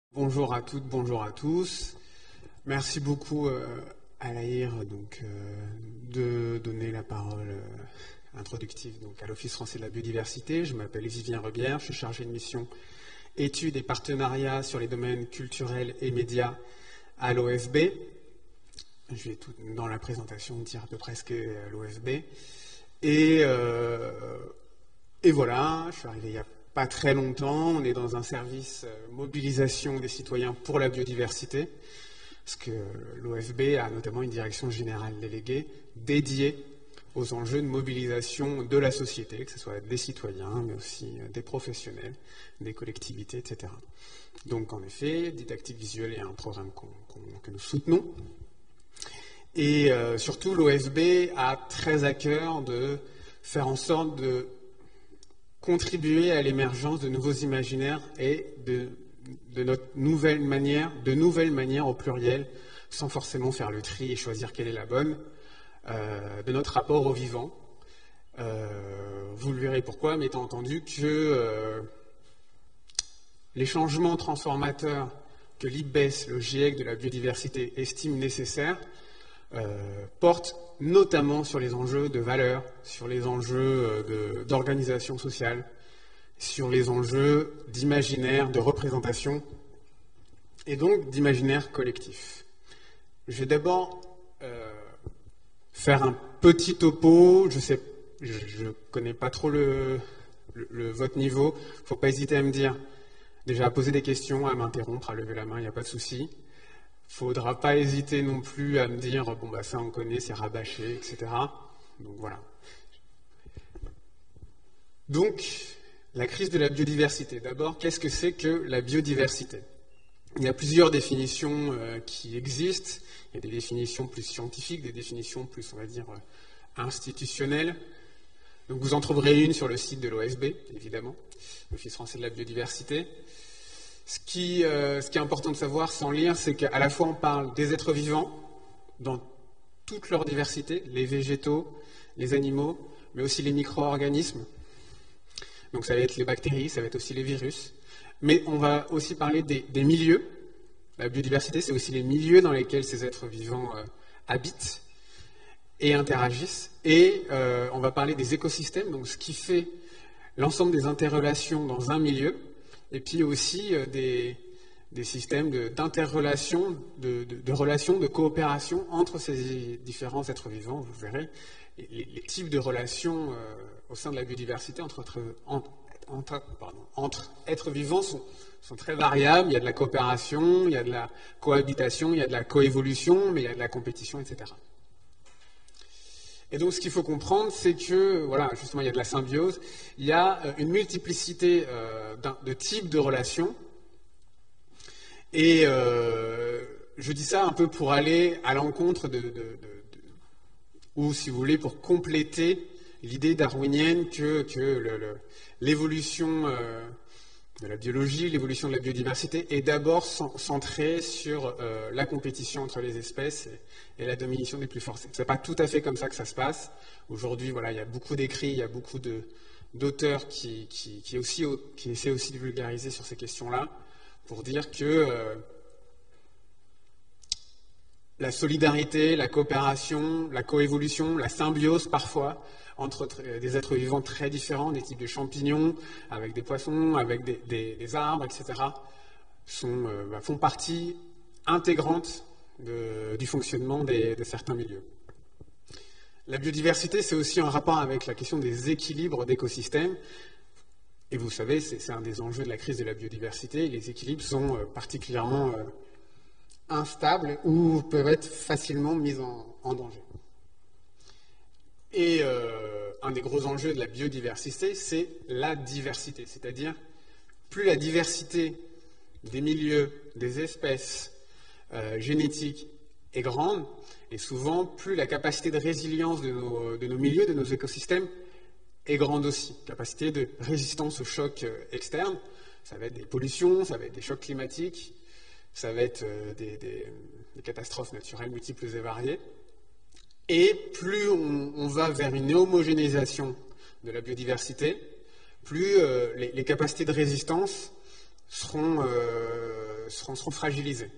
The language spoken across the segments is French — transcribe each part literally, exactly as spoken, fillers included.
Bonjour à toutes, bonjour à tous. Merci beaucoup euh, à l'A I R donc, euh, de donner la parole euh, introductive donc, à l'Office français de la biodiversité. Je m'appelle Vivien Rebière, je suis chargé de mission études et partenariats sur les domaines culturels et médias à l'O F B. Je vais tout dans la présentation dire à peu près ce qu'est l'O F B. Et, euh, et voilà, je suis arrivé il y a pas très longtemps, on est dans un service mobilisation des citoyens pour la biodiversité, parce que l'O F B a notamment une direction générale déléguée dédiée aux enjeux de mobilisation de la société, que ce soit des citoyens, mais aussi des professionnels, des collectivités, et cetera. Donc en effet, Didactique visuelle est un programme qu'on, qu'on, que nous soutenons. Et euh, surtout, l'O F B a très à cœur de faire en sorte de contribuer à l'émergence de nouveaux imaginaires et de, de notre nouvelle manière, de nouvelles manières au pluriel, sans forcément faire le tri et choisir quelle est la bonne, euh, de notre rapport au vivant. Euh, vous le verrez pourquoi, mais étant entendu que euh, les changements transformateurs que l'I P B E S, le GIEC de la biodiversité, estime nécessaires, euh, portent notamment sur les enjeux de valeur, sur les enjeux de, d'organisation sociale, sur les enjeux d'imaginaire, de représentation, et donc d'imaginaire collectif. Je vais d'abord euh, faire un petit topo, je sais, je ne connais pas trop le, le, le, votre niveau, il ne faut pas hésiter à me dire, déjà à poser des questions, à m'interrompre, à lever la main, il n'y a pas de souci. Il ne faudra pas hésiter non plus à me dire « bon, bah ça on connaît, c'est rabâché, et cetera » Donc voilà. Donc, la crise de la biodiversité. D'abord, qu'est-ce que c'est que la biodiversité? Il y a plusieurs définitions euh, qui existent. Il y a des définitions plus scientifiques, des définitions plus, on va dire, euh, institutionnelles. Donc vous en trouverez une sur le site de l'O F B, évidemment, l'Office français de la biodiversité. Ce qui, euh, ce qui est important de savoir sans lire, c'est qu'à la fois on parle des êtres vivants dans toute leur diversité, les végétaux, les animaux, mais aussi les micro-organismes. Donc ça va être les bactéries, ça va être aussi les virus. Mais on va aussi parler des, des milieux. La biodiversité, c'est aussi les milieux dans lesquels ces êtres vivants euh, habitent et interagissent. Et euh, on va parler des écosystèmes, donc ce qui fait l'ensemble des interrelations dans un milieu. Et puis aussi euh, des, des systèmes de, d'interrelation, de, de, de relations, de coopération entre ces différents êtres vivants, vous verrez, les, les types de relations euh, au sein de la biodiversité entre, entre, entre, pardon, entre êtres vivants sont, sont très variables. Il y a de la coopération, il y a de la cohabitation, il y a de la coévolution, mais il y a de la compétition, et cetera. Et donc, ce qu'il faut comprendre, c'est que, voilà, justement, il y a de la symbiose, il y a une multiplicité euh, de types de relations. Et euh, je dis ça un peu pour aller à l'encontre de, de, de, de ou, si vous voulez, pour compléter l'idée darwinienne que, que le, le, l'évolution euh, de la biologie, l'évolution de la biodiversité est d'abord centrée sur euh, la compétition entre les espèces et, et la domination des plus forts. Ce n'est pas tout à fait comme ça que ça se passe. Aujourd'hui, voilà, il y a beaucoup d'écrits, il y a beaucoup de, d'auteurs qui, qui, qui, aussi, qui essaient aussi de vulgariser sur ces questions-là pour dire que euh, la solidarité, la coopération, la coévolution, la symbiose parfois, entre des êtres vivants très différents, des types de champignons, avec des poissons, avec des, des, des arbres, et cetera, sont, euh, bah, font partie intégrante de, du fonctionnement des, de certains milieux. La biodiversité, c'est aussi en rapport avec la question des équilibres d'écosystèmes. Et vous savez, c'est, c'est un des enjeux de la crise de la biodiversité. Les équilibres sont euh, particulièrement euh, instables ou peuvent être facilement mis en, en danger. Et euh, un des gros enjeux de la biodiversité, c'est la diversité. C'est-à-dire, plus la diversité des milieux, des espèces euh, génétiques est grande, et souvent, plus la capacité de résilience de nos, de nos milieux, de nos écosystèmes, est grande aussi. Capacité de résistance aux chocs euh, externes, ça va être des pollutions, ça va être des chocs climatiques, ça va être euh, des, des, des catastrophes naturelles multiples et variées. Et plus on, on va vers une homogénéisation de la biodiversité, plus euh, les, les capacités de résistance seront, euh, seront, seront fragilisés.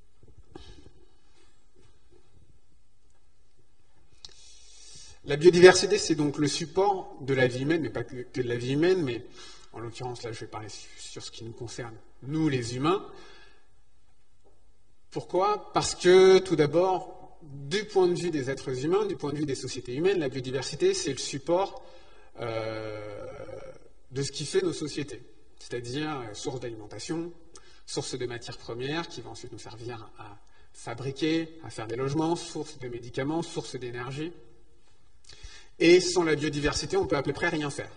La biodiversité, c'est donc le support de la vie humaine, mais pas que de la vie humaine, mais en l'occurrence, là, je vais parler sur ce qui nous concerne, nous les humains. Pourquoi? Parce que, tout d'abord, du point de vue des êtres humains, du point de vue des sociétés humaines, la biodiversité, c'est le support euh, de ce qui fait nos sociétés, c'est-à-dire euh, source d'alimentation, source de matières premières qui vont ensuite nous servir à fabriquer, à faire des logements, source de médicaments, source d'énergie. Et sans la biodiversité, on peut à peu près rien faire.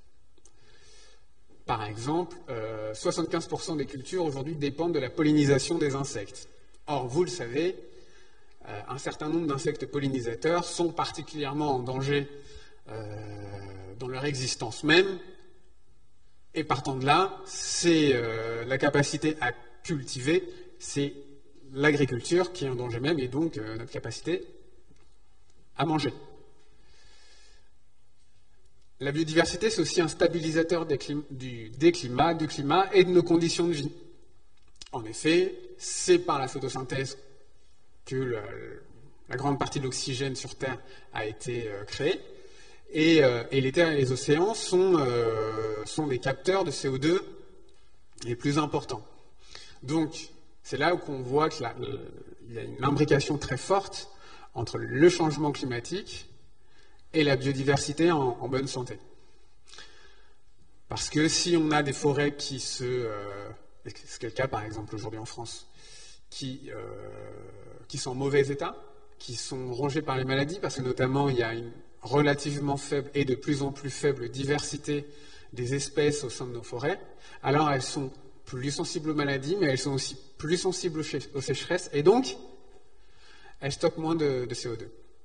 Par exemple, euh, soixante-quinze pour cent des cultures aujourd'hui dépendent de la pollinisation des insectes. Or, vous le savez, euh, un certain nombre d'insectes pollinisateurs sont particulièrement en danger euh, dans leur existence même. Et partant de là, c'est euh, la capacité à cultiver, c'est l'agriculture qui est en danger même, et donc euh, notre capacité à manger. La biodiversité, c'est aussi un stabilisateur des, clim du, des climats, du climat et de nos conditions de vie. En effet, c'est par la photosynthèse que le, la grande partie de l'oxygène sur Terre a été euh, créée. Et, euh, et les terres et les océans sont, euh, sont des capteurs de C O deux les plus importants. Donc, c'est là où on voit qu'il y a une imbrication très forte entre le changement climatique et la biodiversité en, en bonne santé. Parce que si on a des forêts qui se... Euh, c'est le cas par exemple aujourd'hui en France, qui, euh, qui sont en mauvais état, qui sont rongées par les maladies, parce que notamment il y a une relativement faible et de plus en plus faible diversité des espèces au sein de nos forêts, alors elles sont plus sensibles aux maladies, mais elles sont aussi plus sensibles aux sécheresses, et donc elles stockent moins de, de C O deux.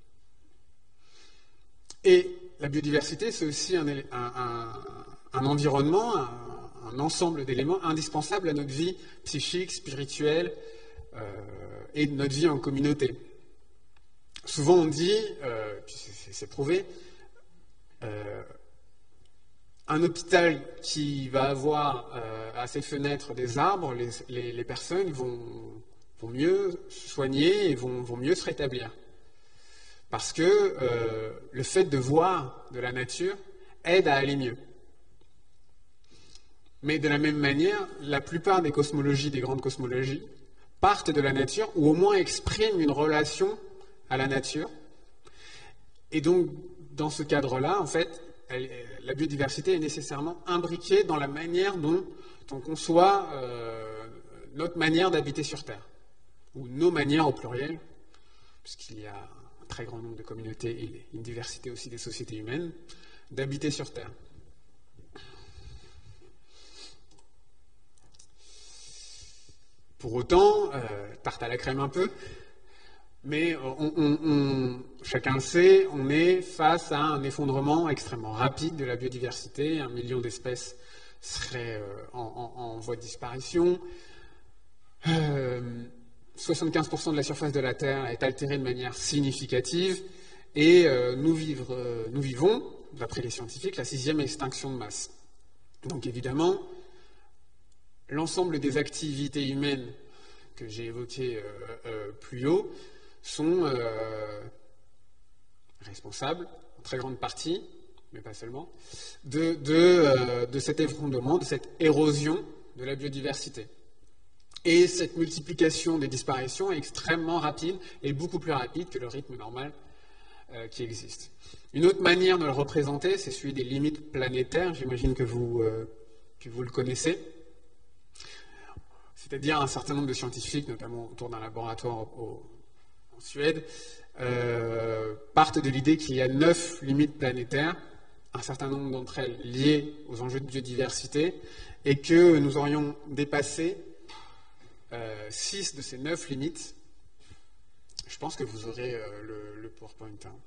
Et la biodiversité, c'est aussi un, un, un, un environnement, un, un ensemble d'éléments indispensables à notre vie psychique, spirituelle euh, et notre vie en communauté. Souvent on dit, euh, c'est prouvé, euh, un hôpital qui va avoir euh, à ses fenêtres des arbres, les, les, les personnes vont, vont mieux se soigner et vont, vont mieux se rétablir. Parce que euh, le fait de voir de la nature aide à aller mieux. Mais de la même manière, la plupart des cosmologies, des grandes cosmologies, partent de la nature ou au moins expriment une relation à la nature. Et donc, dans ce cadre-là, en fait, elle, la biodiversité est nécessairement imbriquée dans la manière dont on conçoit euh, notre manière d'habiter sur Terre, ou nos manières au pluriel, puisqu'il y a un très grand nombre de communautés et une diversité aussi des sociétés humaines, d'habiter sur Terre. Pour autant, euh, tarte à la crème un peu, mais on, on, on, chacun le sait, on est face à un effondrement extrêmement rapide de la biodiversité. Un million d'espèces seraient euh, en, en, en voie de disparition. Euh, soixante-quinze pour cent de la surface de la Terre est altérée de manière significative. Et euh, nous, vivre, euh, nous vivons, d'après les scientifiques, la sixième extinction de masse. Donc évidemment, l'ensemble des activités humaines que j'ai évoquées euh, euh, plus haut sont euh, responsables, en très grande partie, mais pas seulement, de, de, euh, de cet effondrement, de cette érosion de la biodiversité. Et cette multiplication des disparitions est extrêmement rapide et beaucoup plus rapide que le rythme normal euh, qui existe. Une autre manière de le représenter, c'est celui des limites planétaires, j'imagine que vous, euh, que vous le connaissez. C'est-à-dire un certain nombre de scientifiques, notamment autour d'un laboratoire au, en Suède, euh, partent de l'idée qu'il y a neuf limites planétaires, un certain nombre d'entre elles liées aux enjeux de biodiversité, et que nous aurions dépassé euh, six de ces neuf limites. Je pense que vous aurez euh, le, le PowerPoint. Hein.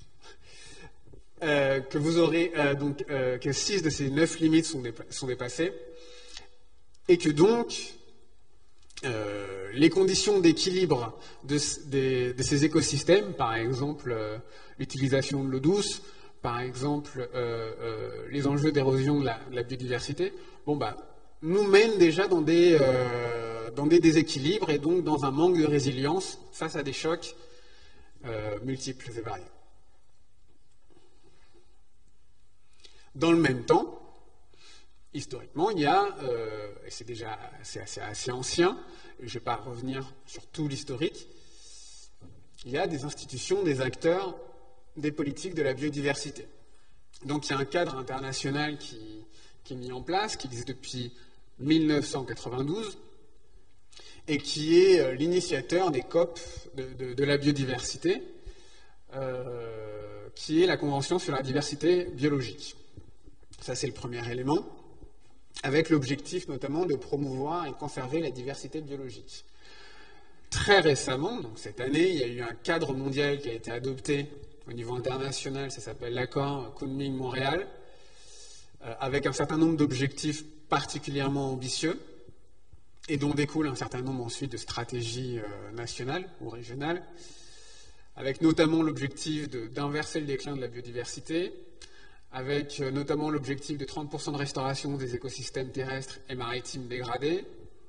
Euh, que vous aurez euh, donc euh, que six de ces neuf limites sont, dépa sont dépassées, et que donc Euh, les conditions d'équilibre de, de, de ces écosystèmes, par exemple euh, l'utilisation de l'eau douce, par exemple euh, euh, les enjeux d'érosion de, de la biodiversité, bon, bah, nous mènent déjà dans des, euh, dans des déséquilibres et donc dans un manque de résilience face à des chocs euh, multiples et variés. Dans le même temps, historiquement, il y a, euh, et c'est déjà assez, assez, assez ancien, je ne vais pas revenir sur tout l'historique, il y a des institutions, des acteurs, des politiques de la biodiversité. Donc il y a un cadre international qui, qui est mis en place, qui existe depuis mille neuf cent quatre-vingt-douze, et qui est l'initiateur des C O P de, de, de la biodiversité, euh, qui est la Convention sur la diversité biologique. Ça, c'est le premier élément, avec l'objectif notamment de promouvoir et conserver la diversité biologique. Très récemment, donc cette année, il y a eu un cadre mondial qui a été adopté au niveau international, ça s'appelle l'accord Kunming-Montréal, euh, avec un certain nombre d'objectifs particulièrement ambitieux, et dont découle un certain nombre ensuite de stratégies euh, nationales ou régionales, avec notamment l'objectif d'inverser le déclin de la biodiversité, avec euh, notamment l'objectif de trente pour cent de restauration des écosystèmes terrestres et maritimes dégradés,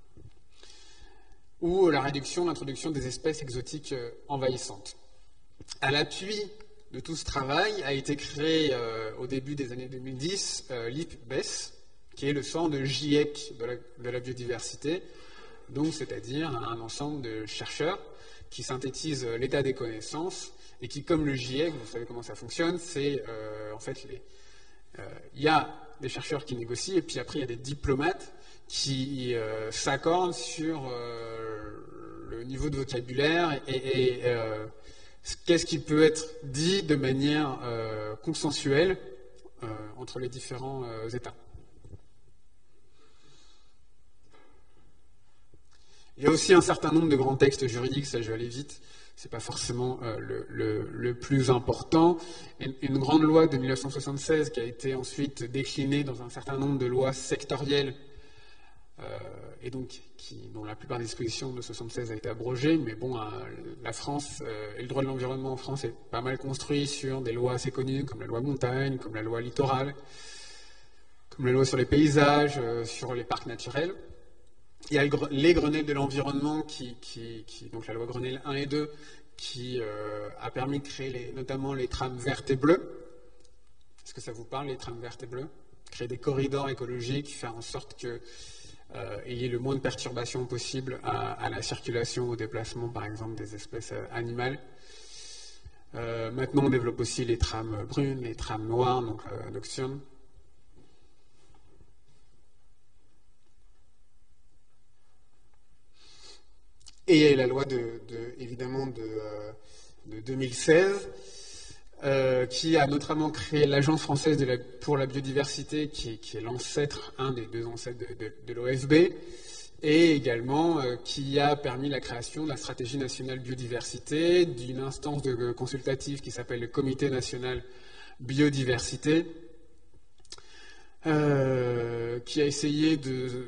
ou la réduction, l'introduction des espèces exotiques euh, envahissantes. À l'appui de tout ce travail a été créé euh, au début des années deux mille dix euh, l'I P B E S, qui est le centre de GIEC de la, de la biodiversité, donc c'est-à-dire un ensemble de chercheurs qui synthétisent l'état des connaissances et qui, comme le GIEC, vous savez comment ça fonctionne, c'est euh, en fait les, euh, il y a des chercheurs qui négocient et puis après il y a des diplomates qui euh, s'accordent sur euh, le niveau de vocabulaire et, et euh, qu'est-ce qui peut être dit de manière euh, consensuelle euh, entre les différents euh, États. Il y a aussi un certain nombre de grands textes juridiques, ça je vais aller vite, c'est pas forcément euh, le, le, le plus important. Une, une grande loi de mille neuf cent soixante-seize qui a été ensuite déclinée dans un certain nombre de lois sectorielles, euh, et donc qui, dont la plupart des dispositions de soixante-seize a été abrogée, mais bon, euh, la France euh, et le droit de l'environnement en France est pas mal construit sur des lois assez connues comme la loi montagne, comme la loi littorale, comme la loi sur les paysages, euh, sur les parcs naturels. Il y a les Grenelles de l'environnement, qui, qui, qui, donc la loi Grenelle un et deux, qui euh, a permis de créer les, notamment les trames vertes et bleues. Est-ce que ça vous parle, les trames vertes et bleues? Créer des corridors écologiques, faire en sorte qu'il euh, y ait le moins de perturbations possible à, à la circulation, au déplacement, par exemple, des espèces euh, animales. Euh, maintenant, on développe aussi les trames brunes, les trames noires, donc euh, nocturnes. Et la loi, de, de, évidemment, de, de deux mille seize, euh, qui a notamment créé l'Agence française de la, pour la biodiversité, qui, qui est l'ancêtre, un des deux ancêtres de, de, de l'O F B, et également euh, qui a permis la création de la stratégie nationale biodiversité, d'une instance de, consultative qui s'appelle le Comité national biodiversité, euh, qui a essayé de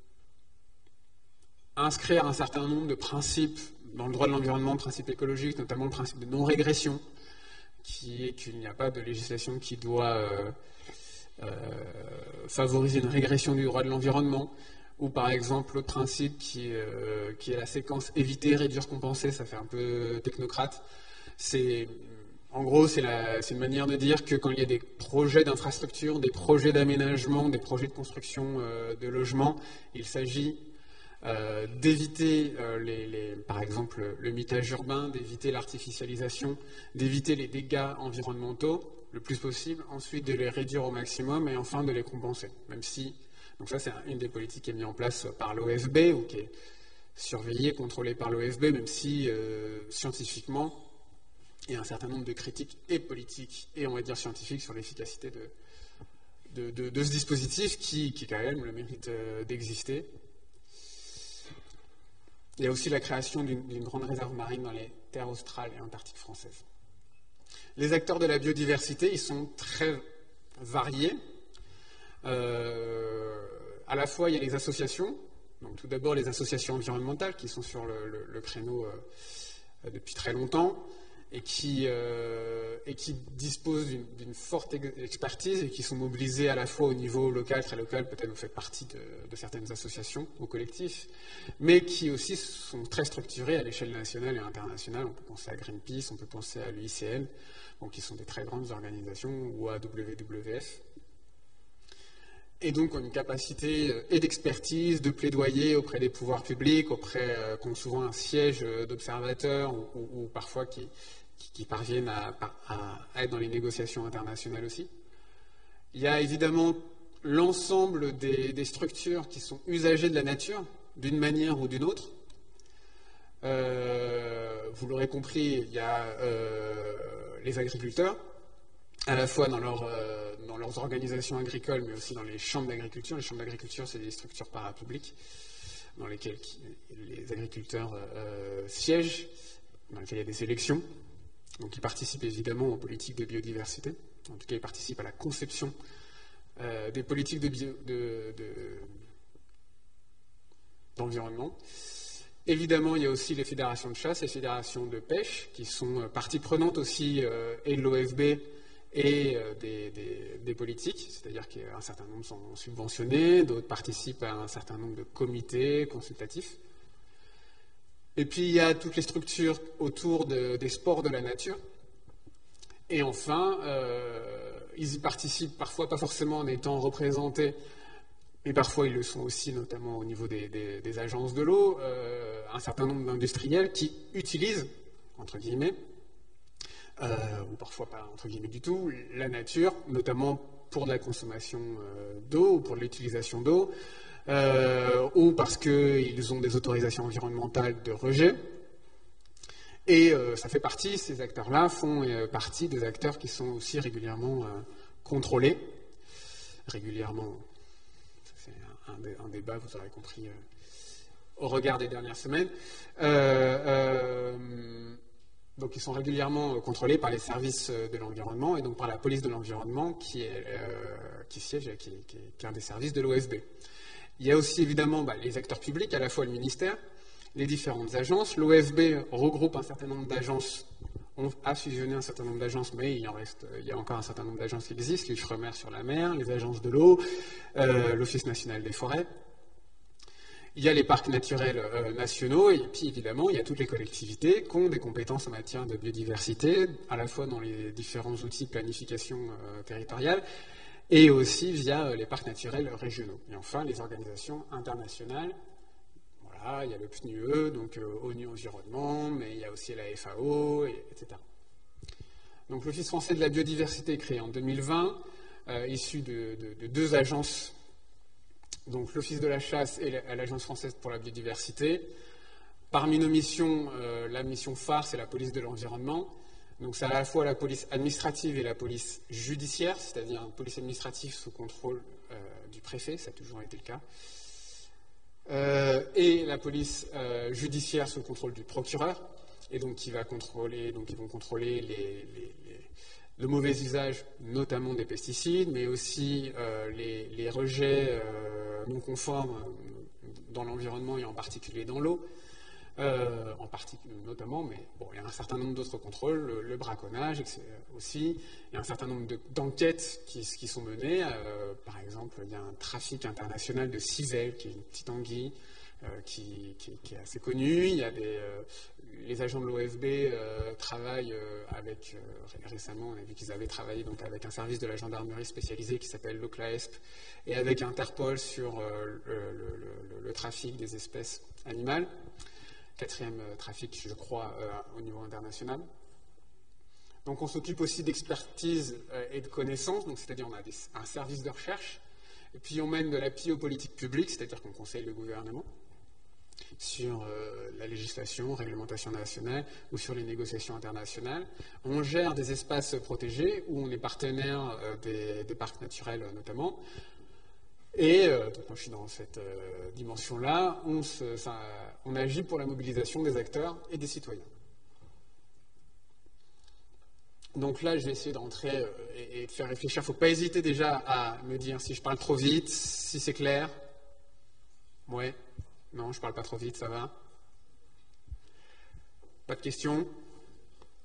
inscrire un certain nombre de principes dans le droit de l'environnement, principes écologiques, notamment le principe de non-régression, qui est qu'il n'y a pas de législation qui doit euh, euh, favoriser une régression du droit de l'environnement, ou par exemple l'autre principe qui, euh, qui est la séquence éviter, réduire, compenser, ça fait un peu technocrate. C'est, en gros, c'est une manière de dire que quand il y a des projets d'infrastructure, des projets d'aménagement, des projets de construction euh, de logements, il s'agit Euh, d'éviter, euh, les, les, par exemple, le mitage urbain, d'éviter l'artificialisation, d'éviter les dégâts environnementaux le plus possible, ensuite de les réduire au maximum et enfin de les compenser. Même si, donc ça c'est une des politiques qui est mise en place par l'O F B ou qui est surveillée, contrôlée par l'O F B, même si euh, scientifiquement il y a un certain nombre de critiques et politiques et on va dire scientifiques sur l'efficacité de, de, de, de ce dispositif qui, qui quand même le mérite euh, d'exister. Il y a aussi la création d'une grande réserve marine dans les terres australes et antarctiques françaises. Les acteurs de la biodiversité, ils sont très variés. Euh, à la fois, il y a les associations. Donc, tout d'abord, les associations environnementales qui sont sur le, le, le créneau euh, depuis très longtemps. et qui, euh, et qui disposent d'une forte expertise et qui sont mobilisés à la fois au niveau local, très local, peut-être vous faites partie de, de certaines associations ou collectifs, mais qui aussi sont très structurés à l'échelle nationale et internationale. On peut penser à Greenpeace, on peut penser à l'U I C N, donc qui sont des très grandes organisations, ou à W W F. Et donc ont une capacité et d'expertise, de plaidoyer auprès des pouvoirs publics, auprès, euh, qui ont souvent un siège d'observateurs ou, ou, ou parfois qui, qui, qui parviennent à, à, à être dans les négociations internationales aussi. Il y a évidemment l'ensemble des, des structures qui sont usagers de la nature, d'une manière ou d'une autre. Euh, vous l'aurez compris, il y a euh, les agriculteurs, à la fois dans, leur, euh, dans leurs organisations agricoles, mais aussi dans les chambres d'agriculture. Les chambres d'agriculture, c'est des structures parapubliques dans lesquelles qui, les agriculteurs euh, siègent, dans lesquelles il y a des élections. Donc ils participent évidemment aux politiques de biodiversité. En tout cas, ils participent à la conception euh, des politiques de bio, de, de, d'environnement. Évidemment, il y a aussi les fédérations de chasse et les fédérations de pêche, qui sont partie prenante aussi euh, et de l'O F B et euh, des, des, des politiques, c'est-à-dire qu'un certain nombre sont subventionnés, d'autres participent à un certain nombre de comités consultatifs. Et puis il y a toutes les structures autour de, des sports de la nature. Et enfin, euh, ils y participent parfois pas forcément en étant représentés, mais parfois ils le sont aussi, notamment au niveau des, des, des agences de l'eau, euh, un certain nombre d'industriels qui utilisent, entre guillemets, Euh, ou parfois pas entre guillemets du tout, la nature, notamment pour la consommation euh, d'eau ou pour l'utilisation d'eau, euh, ou parce qu'ils ont des autorisations environnementales de rejet. Et euh, ça fait partie, ces acteurs-là font euh, partie des acteurs qui sont aussi régulièrement euh, contrôlés. Régulièrement, c'est un, un, un débat, vous aurez compris, euh, au regard des dernières semaines. Euh, euh, Donc ils sont régulièrement contrôlés par les services de l'environnement et donc par la police de l'environnement qui, est, euh, qui siège, qui, qui, qui est un des services de l'O F B. Il y a aussi évidemment bah, les acteurs publics, à la fois le ministère, les différentes agences. L'O F B regroupe un certain nombre d'agences, on a fusionné un certain nombre d'agences, mais il en reste, il y a encore un certain nombre d'agences qui existent, l'Ifremer sur la mer, les agences de l'eau, euh, l'Office national des forêts. Il y a les parcs naturels euh, nationaux et puis évidemment il y a toutes les collectivités qui ont des compétences en matière de biodiversité, à la fois dans les différents outils de planification euh, territoriale et aussi via euh, les parcs naturels régionaux. Et enfin les organisations internationales, voilà, il y a le P N U E, donc euh, ONU Environnement, mais il y a aussi la F A O, et, etc. Donc l'Office français de la biodiversité est créé en deux mille vingt, euh, issu de, de, de deux agences. Donc l'Office de la chasse et l'Agence française pour la biodiversité. Parmi nos missions, euh, la mission phare, c'est la police de l'environnement. Donc c'est à la fois la police administrative et la police judiciaire, c'est-à-dire une police administrative sous contrôle euh, du préfet, ça a toujours été le cas, euh, et la police euh, judiciaire sous contrôle du procureur, et donc qui va contrôler, donc ils vont contrôler les, les, les le mauvais usage, notamment des pesticides, mais aussi euh, les, les rejets euh, non conformes dans l'environnement et en particulier dans l'eau, euh, en particulier notamment, mais bon, il y a un certain nombre d'autres contrôles, le, le braconnage aussi, il y a un certain nombre d'enquêtes qui, qui sont menées, euh, par exemple, il y a un trafic international de ciselle, qui est une petite anguille, Euh, qui, qui, qui est assez connu. Il y a des, euh, les agents de l'O F B euh, travaillent euh, avec, euh, récemment, on a vu qu'ils avaient travaillé donc, avec un service de la gendarmerie spécialisé qui s'appelle l'OCLAESP et avec Interpol sur euh, le, le, le, le trafic des espèces animales. Quatrième euh, trafic, je crois, euh, au niveau international. Donc on s'occupe aussi d'expertise euh, et de connaissances, donc c'est-à-dire on a des, un service de recherche, et puis on mène de l'appui aux politiques publiques, c'est-à-dire qu'on conseille le gouvernement sur euh, la législation, réglementation nationale ou sur les négociations internationales. On gère des espaces protégés où on est partenaire euh, des, des parcs naturels euh, notamment. Et euh, donc moi je suis dans cette euh, dimension-là, on, se, ça, on agit pour la mobilisation des acteurs et des citoyens. Donc là, je vais essayer de rentrer euh, et, et de faire réfléchir. Il ne faut pas hésiter déjà à me dire si je parle trop vite, si c'est clair. Ouais. Non, je ne parle pas trop vite, ça va. Pas de questions?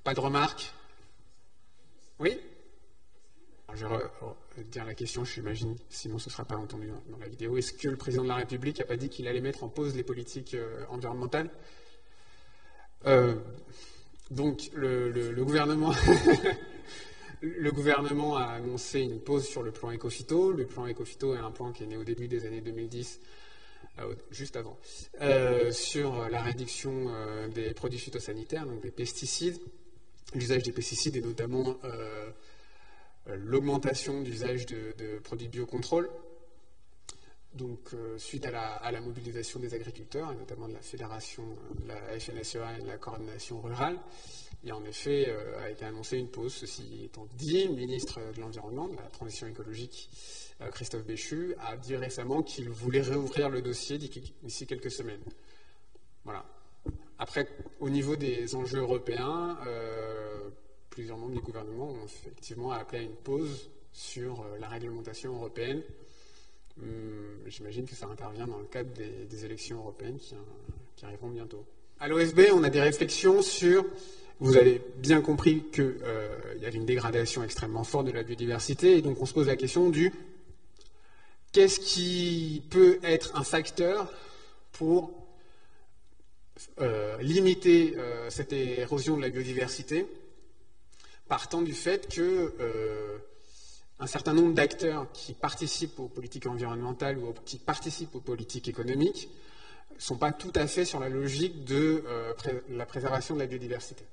Pas de remarques? Oui? Alors, je vais re- re- dire la question, j'imagine, sinon ce ne sera pas entendu dans, dans la vidéo. Est-ce que le président de la République n'a pas dit qu'il allait mettre en pause les politiques euh, environnementales? euh, Donc, le, le- le gouvernement... Le gouvernement a annoncé une pause sur le plan Ecophyto. Le plan Ecophyto est un plan qui est né au début des années deux mille dix, euh, juste avant, euh, sur la réduction euh, des produits phytosanitaires, donc des pesticides, l'usage des pesticides et notamment euh, l'augmentation d'usage de, de produits de biocontrôle. Donc, euh, suite à la, à la mobilisation des agriculteurs, et notamment de la fédération, de la F N S E A et de la coordination rurale, et en effet, euh, a été annoncée une pause. Ceci étant dit, le ministre de l'Environnement, de la Transition écologique, euh, Christophe Béchu, a dit récemment qu'il voulait réouvrir le dossier d'ici quelques semaines. Voilà. Après, au niveau des enjeux européens, euh, plusieurs membres du gouvernement ont effectivement appelé à une pause sur euh, la réglementation européenne. Hum, J'imagine que ça intervient dans le cadre des, des élections européennes qui, qui arriveront bientôt. À l'O F B, on a des réflexions sur... Vous avez bien compris qu'il euh, y avait une dégradation extrêmement forte de la biodiversité, et donc on se pose la question du qu'est-ce qui peut être un facteur pour euh, limiter euh, cette érosion de la biodiversité, partant du fait que euh, un certain nombre d'acteurs qui participent aux politiques environnementales ou qui participent aux politiques économiques ne sont pas tout à fait sur la logique de euh, pré la préservation de la biodiversité.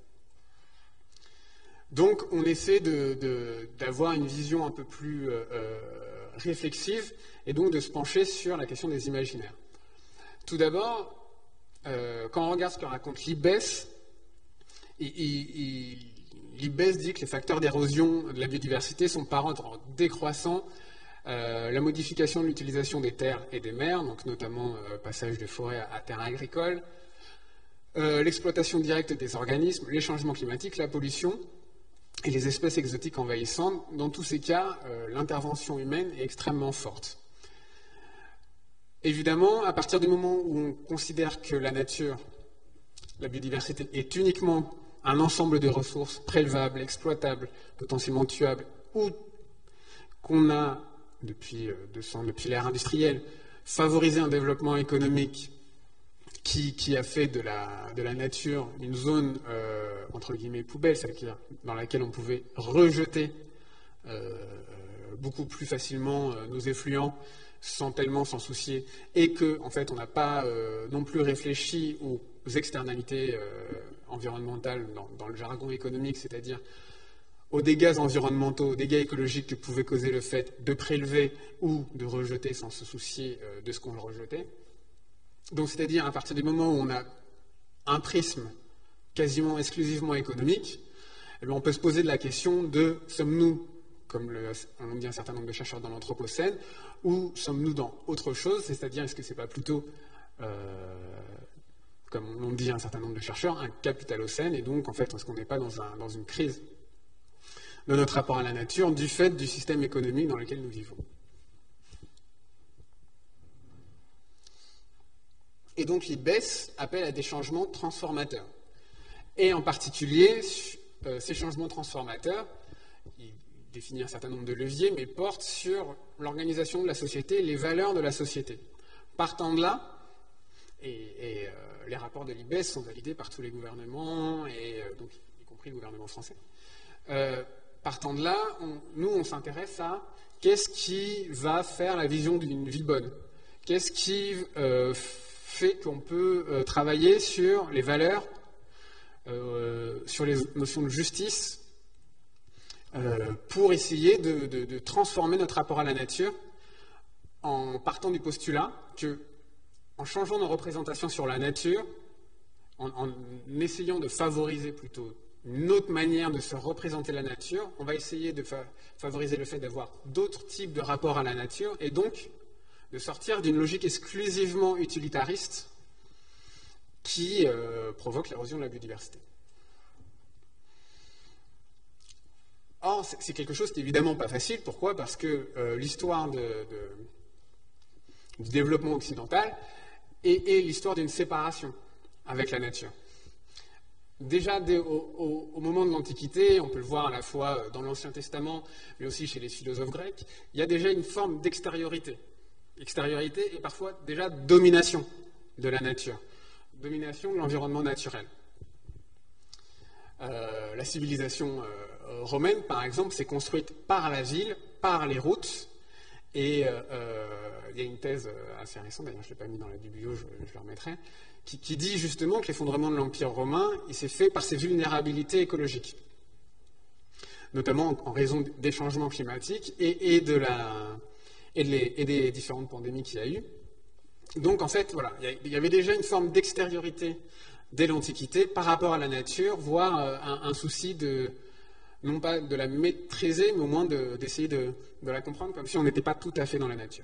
Donc, on essaie d'avoir une vision un peu plus euh, réflexive et donc de se pencher sur la question des imaginaires. Tout d'abord, euh, quand on regarde ce que raconte l'I B E S, l'I B E S dit que les facteurs d'érosion de la biodiversité sont par ordre décroissant. Euh, la modification de l'utilisation des terres et des mers, donc notamment euh, passage de forêts à, à terres agricoles, euh, l'exploitation directe des organismes, les changements climatiques, la pollution, et les espèces exotiques envahissantes. Dans tous ces cas, euh, l'intervention humaine est extrêmement forte. Évidemment, à partir du moment où on considère que la nature, la biodiversité, est uniquement un ensemble de ressources prélevables, exploitables, potentiellement tuables, ou qu'on a, depuis, euh, depuis l'ère industrielle, favorisé un développement économique Qui, qui a fait de la, de la nature une zone, euh, entre guillemets, poubelle, c'est-à-dire dans laquelle on pouvait rejeter euh, beaucoup plus facilement euh, nos effluents sans tellement s'en soucier, et qu'en en fait, on n'a pas euh, non plus réfléchi aux externalités euh, environnementales dans, dans le jargon économique, c'est-à-dire aux dégâts environnementaux, aux dégâts écologiques que pouvait causer le fait de prélever ou de rejeter sans se soucier euh, de ce qu'on rejetait. Donc, c'est-à-dire, à partir du moment où on a un prisme quasiment exclusivement économique, eh bien, on peut se poser de la question de sommes-nous, comme le, on dit un certain nombre de chercheurs dans l'Anthropocène, ou sommes-nous dans autre chose, c'est-à-dire, est-ce que ce n'est pas plutôt, euh, comme l'ont dit un certain nombre de chercheurs, un capitalocène, et donc, en fait, est-ce qu'on n'est pas dans, un, dans une crise de notre rapport à la nature du fait du système économique dans lequel nous vivons. Et donc l'I B E S appelle à des changements transformateurs. Et en particulier, euh, ces changements transformateurs, il définit un certain nombre de leviers, mais portent sur l'organisation de la société, les valeurs de la société. Partant de là, et, et euh, les rapports de l'I B E S sont validés par tous les gouvernements, et euh, donc, y compris le gouvernement français, euh, partant de là, on, nous on s'intéresse à qu'est-ce qui va faire la vision d'une vie bonne, qu'est-ce qui euh, fait qu'on peut euh, travailler sur les valeurs, euh, sur les notions de justice, euh, pour essayer de, de, de transformer notre rapport à la nature en partant du postulat que, en changeant nos représentations sur la nature, en, en essayant de favoriser plutôt une autre manière de se représenter la nature, on va essayer de fa favoriser le fait d'avoir d'autres types de rapports à la nature et donc de sortir d'une logique exclusivement utilitariste qui euh, provoque l'érosion de la biodiversité. Or, c'est quelque chose qui n'est évidemment pas facile. Pourquoi? Parce que euh, l'histoire de, de, du développement occidental est, est l'histoire d'une séparation avec la nature. déjà dès, au, au, au moment de l'Antiquité, on peut le voir à la fois dans l'Ancien Testament, mais aussi chez les philosophes grecs, il y a déjà une forme d'extériorité. Extériorité et parfois déjà domination de la nature, domination de l'environnement naturel. Euh, la civilisation euh, romaine, par exemple, s'est construite par la ville, par les routes, et euh, euh, il y a une thèse assez récente, d'ailleurs je ne l'ai pas mis dans la biblio, je, je le remettrai, qui, qui dit justement que l'effondrement de l'Empire romain, il s'est fait par ses vulnérabilités écologiques, notamment en, en raison des changements climatiques et, et, de la, et, de les, et des différentes pandémies qu'il y a eu. Donc en fait, voilà, il y avait déjà une forme d'extériorité dès l'Antiquité par rapport à la nature, voire euh, un, un souci de, non pas de la maîtriser, mais au moins d'essayer de, de, de la comprendre, comme si on n'était pas tout à fait dans la nature.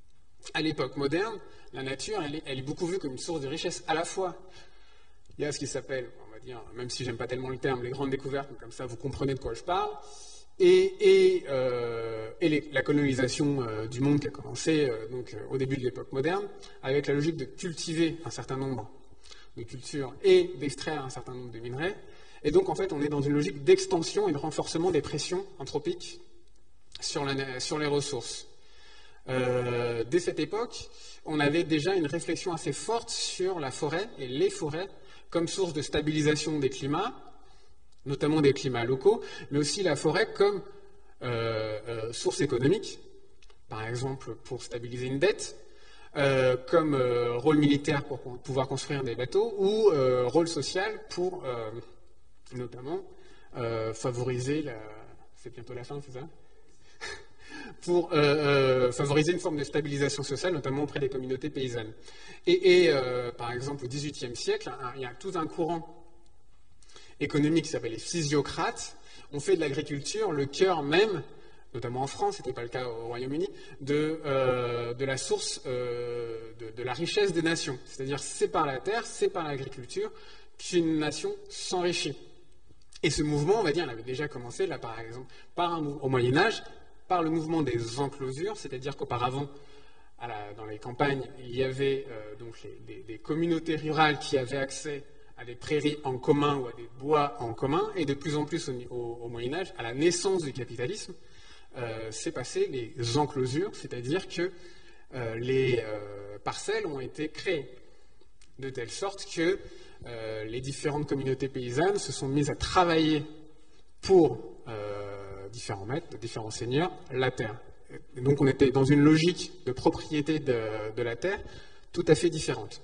À l'époque moderne, la nature, elle est, elle est beaucoup vue comme une source de richesse. À la fois, il y a ce qui s'appelle, on va dire, même si j'aime pas tellement le terme, les grandes découvertes, comme ça vous comprenez de quoi je parle, et, et, euh, et les, la colonisation euh, du monde qui a commencé euh, donc, euh, au début de l'époque moderne, avec la logique de cultiver un certain nombre de cultures et d'extraire un certain nombre de minerais. Et donc, en fait, on est dans une logique d'extension et de renforcement des pressions anthropiques sur, la, sur les ressources. Euh, dès cette époque, on avait déjà une réflexion assez forte sur la forêt et les forêts comme source de stabilisation des climats, notamment des climats locaux, mais aussi la forêt comme euh, euh, source économique, par exemple pour stabiliser une dette, euh, comme euh, rôle militaire pour pouvoir construire des bateaux, ou euh, rôle social pour euh, notamment euh, favoriser la... C'est bientôt la fin, c'est ça pour euh, euh, favoriser une forme de stabilisation sociale, notamment auprès des communautés paysannes. Et, et euh, par exemple, au dix-huitième siècle, hein, il y a tout un courant économique qui s'appelle les physiocrates, ont fait de l'agriculture le cœur même, notamment en France, ce n'était pas le cas au Royaume-Uni, de, euh, de la source euh, de, de la richesse des nations. C'est-à-dire, c'est par la terre, c'est par l'agriculture qu'une nation s'enrichit. Et ce mouvement, on va dire, il avait déjà commencé, là, par exemple, par un, au Moyen-Âge, par le mouvement des enclosures, c'est-à-dire qu'auparavant, dans les campagnes, il y avait euh, donc les, des, des communautés rurales qui avaient accès à des prairies en commun ou à des bois en commun, et de plus en plus au, au, au Moyen-Âge, à la naissance du capitalisme, euh, s'est passé les enclosures, c'est-à-dire que euh, les euh, parcelles ont été créées de telle sorte que euh, les différentes communautés paysannes se sont mises à travailler pour euh, différents maîtres, différents seigneurs, la terre. Et donc on était dans une logique de propriété de, de la terre tout à fait différente.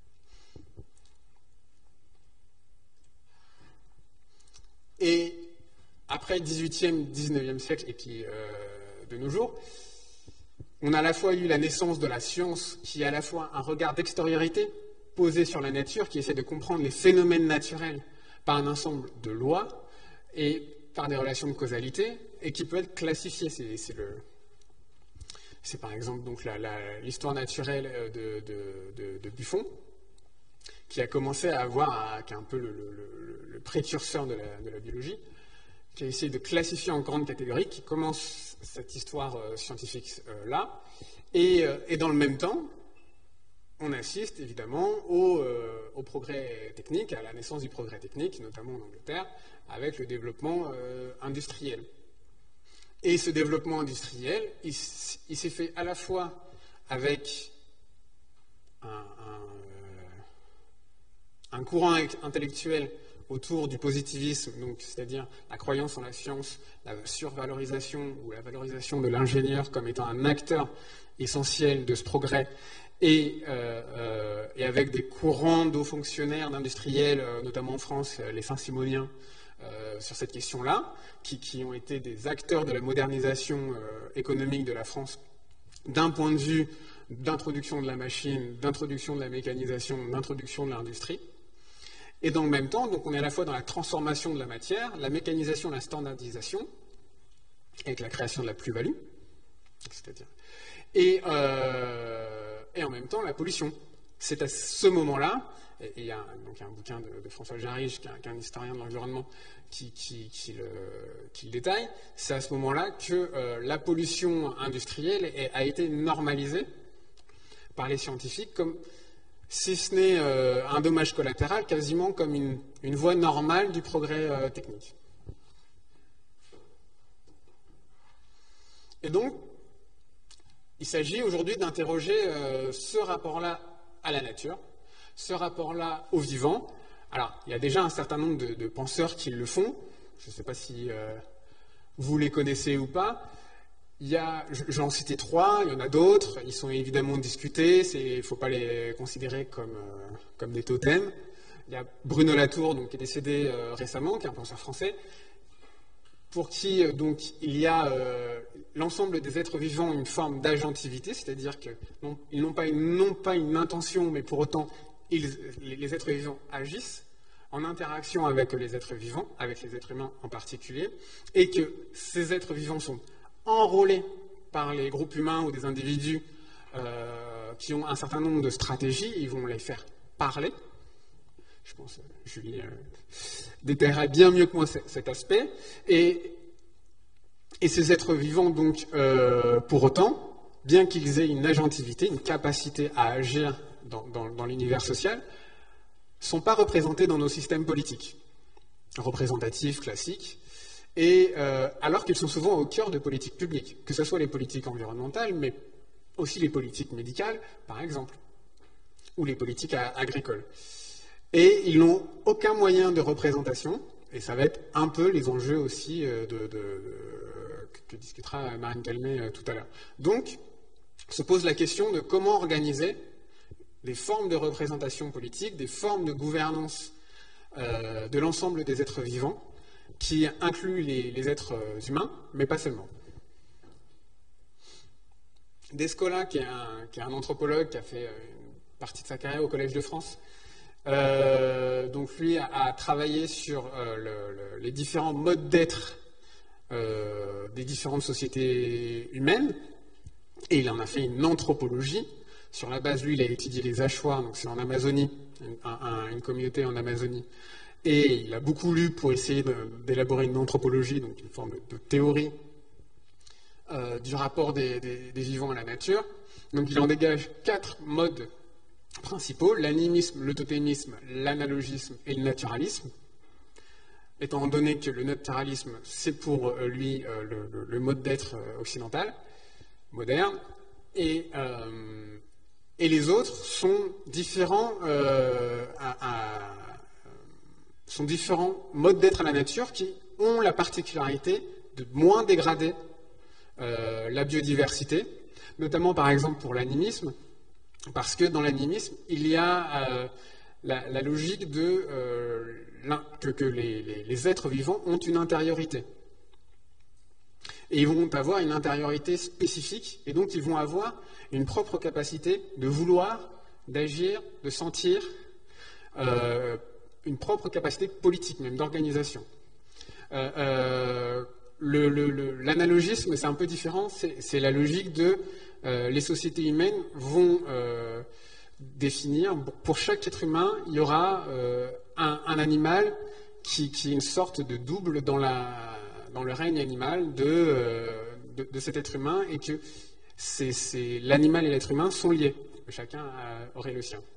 Et après le dix-huitième, dix-neuvième siècle, et puis euh, de nos jours, on a à la fois eu la naissance de la science, qui est à la fois un regard d'extériorité posé sur la nature, qui essaie de comprendre les phénomènes naturels par un ensemble de lois et par des relations de causalité, et qui peut être classifié. C'est, c'est, le, c'est par exemple donc la, la, l'histoire naturelle de, de, de, de Buffon, qui a commencé à avoir, qui est un peu le, le, le précurseur de la, de la biologie, qui a essayé de classifier en grandes catégories, qui commence cette histoire euh, scientifique-là, euh, et, euh, et dans le même temps, on assiste évidemment au, euh, au progrès technique, à la naissance du progrès technique, notamment en Angleterre, avec le développement euh, industriel. Et ce développement industriel, il, il s'est fait à la fois avec un, un, un courant intellectuel autour du positivisme, donc c'est-à-dire la croyance en la science, la survalorisation ou la valorisation de l'ingénieur comme étant un acteur essentiel de ce progrès, et, euh, euh, et avec des courants d'hauts fonctionnaires, d'industriels, euh, notamment en France, euh, les Saint-Simoniens, euh, sur cette question-là, qui, qui ont été des acteurs de la modernisation euh, économique de la France d'un point de vue d'introduction de la machine, d'introduction de la mécanisation, d'introduction de l'industrie. Et dans le même temps, donc on est à la fois dans la transformation de la matière, la mécanisation, la standardisation, avec la création de la plus-value, c'est-à-dire, et, euh, et en même temps la pollution. C'est à ce moment-là, et il y a donc il y a un bouquin de, de François Jarige, qui est un, qui est un historien de l'environnement, qui, qui, qui, le, qui le détaille, c'est à ce moment-là que euh, la pollution industrielle est, a été normalisée par les scientifiques comme si ce n'est euh, un dommage collatéral, quasiment comme une, une voie normale du progrès euh, technique. Et donc, il s'agit aujourd'hui d'interroger euh, ce rapport-là à la nature, ce rapport-là au vivant. Alors, il y a déjà un certain nombre de, de penseurs qui le font. Je ne sais pas si euh, vous les connaissez ou pas. Il y a, j'en citais trois, il y en a d'autres. Ils sont évidemment discutés. Il ne faut pas les considérer comme, euh, comme des totems. Il y a Bruno Latour, donc, qui est décédé euh, récemment, qui est un penseur français, pour qui donc, il y a euh, l'ensemble des êtres vivants une forme d'agentivité, c'est-à-dire qu'ils n'ont pas, pas une intention, mais pour autant, ils, les êtres vivants agissent en interaction avec les êtres vivants, avec les êtres humains en particulier, et que ces êtres vivants sont enrôlés par les groupes humains ou des individus euh, qui ont un certain nombre de stratégies, ils vont les faire parler. Je pense que Julie euh, détaillera bien mieux que moi cet aspect. Et, et ces êtres vivants, donc, euh, pour autant, bien qu'ils aient une agentivité, une capacité à agir dans, dans, dans l'univers social, ne sont pas représentés dans nos systèmes politiques, représentatifs, classiques, et, euh, alors qu'ils sont souvent au cœur de politiques publiques, que ce soit les politiques environnementales, mais aussi les politiques médicales, par exemple, ou les politiques agricoles. Et ils n'ont aucun moyen de représentation, et ça va être un peu les enjeux aussi de, de, de, que discutera Marine Calmet tout à l'heure. Donc, se pose la question de comment organiser des formes de représentation politique, des formes de gouvernance euh, de l'ensemble des êtres vivants, qui incluent les, les êtres humains, mais pas seulement. Descola, qui est, un, qui est un anthropologue qui a fait une partie de sa carrière au Collège de France, Euh, donc lui a, a travaillé sur euh, le, le, les différents modes d'être euh, des différentes sociétés humaines, et il en a fait une anthropologie. Sur la base, lui, il a étudié les Achuar, donc c'est en Amazonie, un, un, une communauté en Amazonie, et il a beaucoup lu pour essayer d'élaborer une anthropologie, donc une forme de, de théorie euh, du rapport des, des, des vivants à la nature. Donc il en dégage quatre modes principaux: l'animisme, le totémisme, l'analogisme et le naturalisme, étant donné que le naturalisme, c'est pour lui euh, le, le, le mode d'être occidental, moderne, et, euh, et les autres sont différents, euh, à, à, sont différents modes d'être à la nature qui ont la particularité de moins dégrader euh, la biodiversité, notamment par exemple pour l'animisme, parce que dans l'animisme, il y a euh, la, la logique de, euh, que, que les, les, les êtres vivants ont une intériorité. Et ils vont avoir une intériorité spécifique, et donc ils vont avoir une propre capacité de vouloir, d'agir, de sentir, euh, une propre capacité politique, même d'organisation. Euh, euh, L'analogisme, c'est un peu différent, c'est la logique de euh, les sociétés humaines vont euh, définir, pour chaque être humain, il y aura euh, un, un animal qui, qui est une sorte de double dans, la, dans le règne animal de, euh, de, de cet être humain, et que l'animal et l'être humain sont liés, chacun euh, aurait le sien.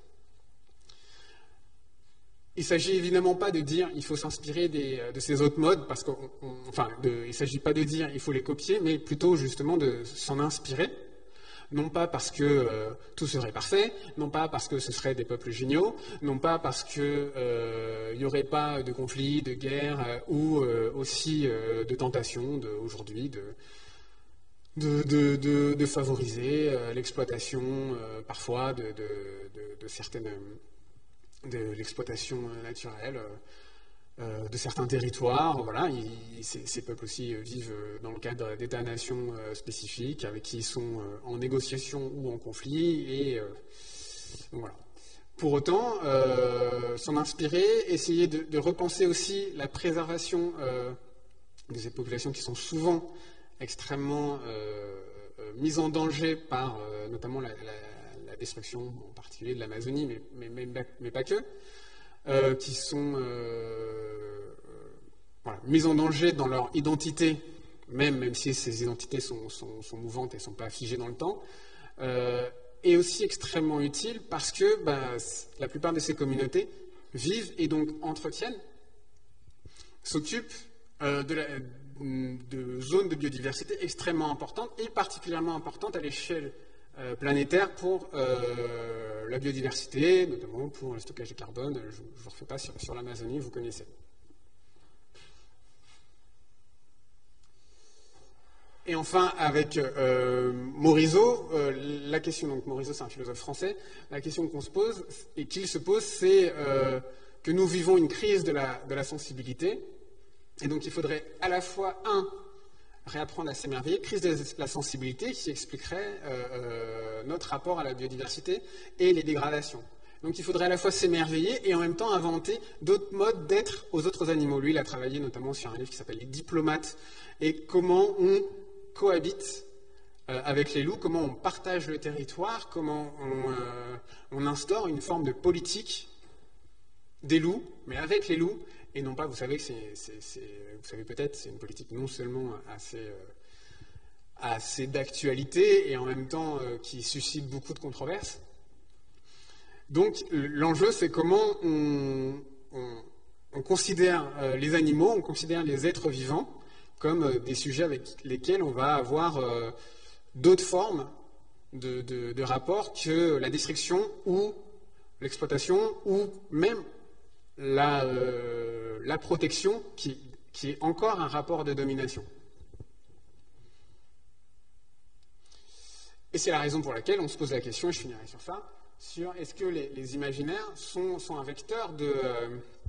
Il ne s'agit évidemment pas de dire il faut s'inspirer de ces autres modes, parce qu'on, enfin, de, il ne s'agit pas de dire il faut les copier, mais plutôt justement de s'en inspirer, non pas parce que euh, tout serait parfait, non pas parce que ce seraient des peuples géniaux, non pas parce qu'il euh, n'y aurait pas de conflits, de guerres, euh, ou euh, aussi euh, de tentations aujourd'hui de, de, de, de, de favoriser euh, l'exploitation euh, parfois de, de, de, de certaines... de l'exploitation naturelle euh, de certains territoires. Voilà, ils, ces, ces peuples aussi vivent dans le cadre d'États-nations euh, spécifiques avec qui ils sont euh, en négociation ou en conflit. Et euh, donc voilà. Pour autant, euh, s'en inspirer, essayer de, de repenser aussi la préservation euh, de ces populations qui sont souvent extrêmement euh, euh, mises en danger par euh, notamment la, la la destruction, en particulier de l'Amazonie, mais, mais, mais, mais pas que, euh, qui sont euh, voilà, mises en danger dans leur identité, même, même si ces identités sont, sont, sont mouvantes et ne sont pas figées dans le temps, euh, est aussi extrêmement utile parce que bah, la plupart de ces communautés vivent et donc entretiennent, s'occupent euh, de, la, de zones de biodiversité extrêmement importantes et particulièrement importantes à l'échelle euh, planétaire pour euh, la biodiversité, notamment pour le stockage de carbone. Je ne vous refais pas sur, sur l'Amazonie, vous connaissez. Et enfin, avec euh, Morisot, euh, la question, donc Morisot c'est un philosophe français, la question qu'on se pose, et qu'il se pose, c'est euh, que nous vivons une crise de la, de la sensibilité, et donc il faudrait à la fois, un, réapprendre à s'émerveiller, crise de la sensibilité qui expliquerait euh, euh, notre rapport à la biodiversité et les dégradations. Donc il faudrait à la fois s'émerveiller et en même temps inventer d'autres modes d'être aux autres animaux. Lui, il a travaillé notamment sur un livre qui s'appelle « Les diplomates » et comment on cohabite euh, avec les loups, comment on partage le territoire, comment on, euh, on instaure une forme de politique des loups, mais avec les loups, et non pas, vous savez que c'est, c'est, c'est vous savez peut-être, c'est une politique non seulement assez, euh, assez d'actualité et en même temps euh, qui suscite beaucoup de controverses. Donc l'enjeu, c'est comment on, on, on considère euh, les animaux, on considère les êtres vivants comme euh, des sujets avec lesquels on va avoir euh, d'autres formes de, de, de rapports que la destruction ou l'exploitation ou même la, euh, la protection qui, qui est encore un rapport de domination. Et c'est la raison pour laquelle on se pose la question, et je finirai sur ça, sur est-ce que les, les imaginaires sont, sont un vecteur de... Euh,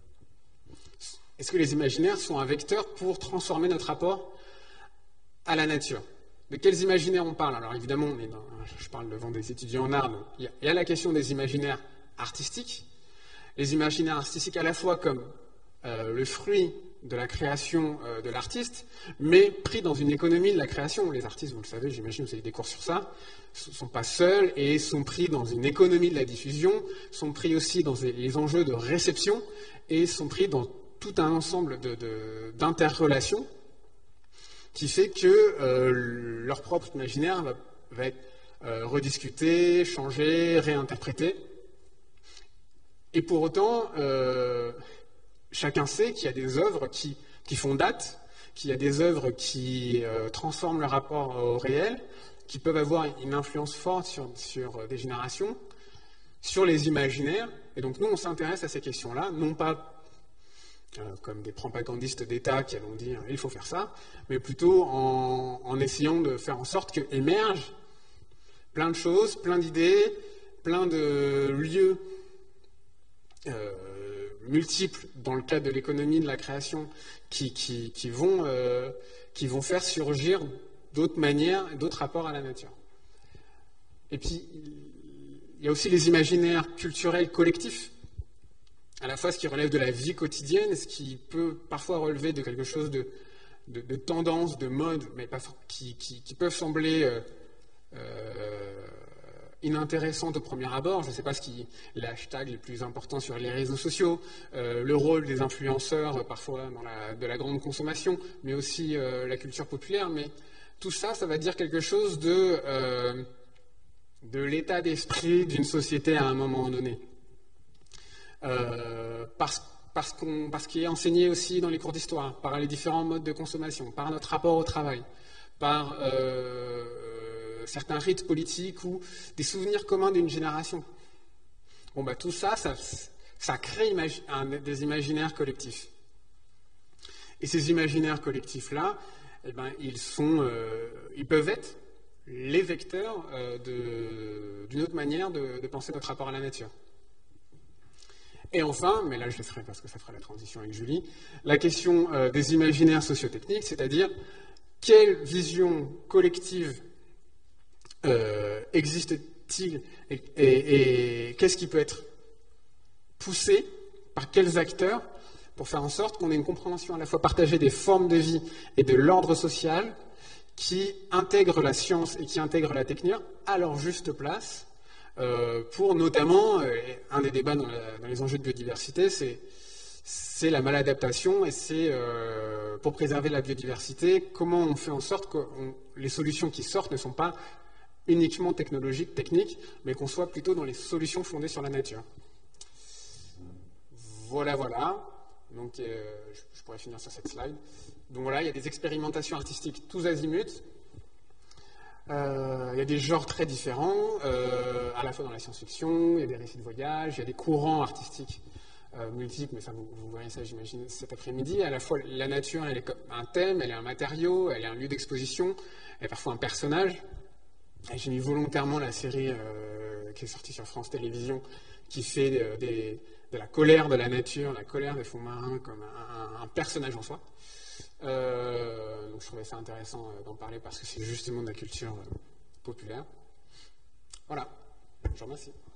est-ce que les imaginaires sont un vecteur pour transformer notre rapport à la nature? De quels imaginaires on parle? Alors évidemment, on est dans, je parle devant des étudiants en art, donc il y a, il y a la question des imaginaires artistiques. Les imaginaires artistiques à la fois comme euh, le fruit de la création euh, de l'artiste, mais pris dans une économie de la création. Les artistes, vous le savez, j'imagine, vous avez des cours sur ça, ne sont pas seuls et sont pris dans une économie de la diffusion, sont pris aussi dans les enjeux de réception et sont pris dans tout un ensemble de, de, d'interrelations qui fait que euh, leur propre imaginaire va, va être euh, rediscuté, changé, réinterprété. Et pour autant, euh, chacun sait qu'il y a des œuvres qui, qui font date, qu'il y a des œuvres qui euh, transforment le rapport au réel, qui peuvent avoir une influence forte sur, sur des générations, sur les imaginaires. Et donc nous, on s'intéresse à ces questions-là, non pas euh, comme des propagandistes d'État qui allons dire « il faut faire ça », mais plutôt en, en essayant de faire en sorte qu'émergent plein de choses, plein d'idées, plein de lieux euh, multiples dans le cadre de l'économie de la création qui, qui, qui, vont, euh, qui vont faire surgir d'autres manières, d'autres rapports à la nature. Et puis, il y a aussi les imaginaires culturels collectifs, à la fois ce qui relève de la vie quotidienne, ce qui peut parfois relever de quelque chose de, de, de tendance, de mode, mais pas, qui, qui, qui peuvent sembler euh, euh, inintéressantes au premier abord. Je ne sais pas ce qui les hashtags les plus importants sur les réseaux sociaux, euh, le rôle des influenceurs, euh, parfois dans la, de la grande consommation, mais aussi euh, la culture populaire. Mais tout ça, ça va dire quelque chose de, euh, de l'état d'esprit d'une société à un moment donné. Euh, parce, parce, qu'on, parce qu'il est enseigné aussi dans les cours d'histoire, par les différents modes de consommation, par notre rapport au travail, par euh, certains rites politiques ou des souvenirs communs d'une génération. Bon, bah, tout ça, ça, ça crée imagi- un, des imaginaires collectifs. Et ces imaginaires collectifs-là, eh ben, ils, sont, euh, ils peuvent être les vecteurs euh, de, d'une autre manière de, de penser notre rapport à la nature. Et enfin, mais là je le ferai parce que ça fera la transition avec Julie, la question euh, des imaginaires sociotechniques, c'est-à-dire quelle vision collective euh, existe-t-il et, et, et qu'est-ce qui peut être poussé par quels acteurs pour faire en sorte qu'on ait une compréhension à la fois partagée des formes de vie et de l'ordre social qui intègrent la science et qui intègrent la technique à leur juste place. Euh, pour notamment, euh, un des débats dans, la, dans les enjeux de biodiversité, c'est, c'est la maladaptation et c'est euh, pour préserver la biodiversité, comment on fait en sorte que on, les solutions qui sortent ne sont pas uniquement technologique, technique, mais qu'on soit plutôt dans les solutions fondées sur la nature. Voilà, voilà. Donc, euh, je, je pourrais finir sur cette slide. Donc voilà, il y a des expérimentations artistiques tous azimuts. Euh, il y a des genres très différents, euh, à la fois dans la science-fiction, il y a des récits de voyage, il y a des courants artistiques euh, multiples, mais ça, vous, vous verrez ça, j'imagine, cet après-midi. À la fois, la nature, elle est comme un thème, elle est un matériau, elle est un lieu d'exposition, elle est parfois un personnage. J'ai mis volontairement la série euh, qui est sortie sur France Télévisions, qui fait euh, des, de la colère de la nature, la colère des fonds marins comme un, un, un personnage en soi. Euh, donc je trouvais ça intéressant euh, d'en parler parce que c'est justement de la culture euh, populaire. Voilà, je vous remercie.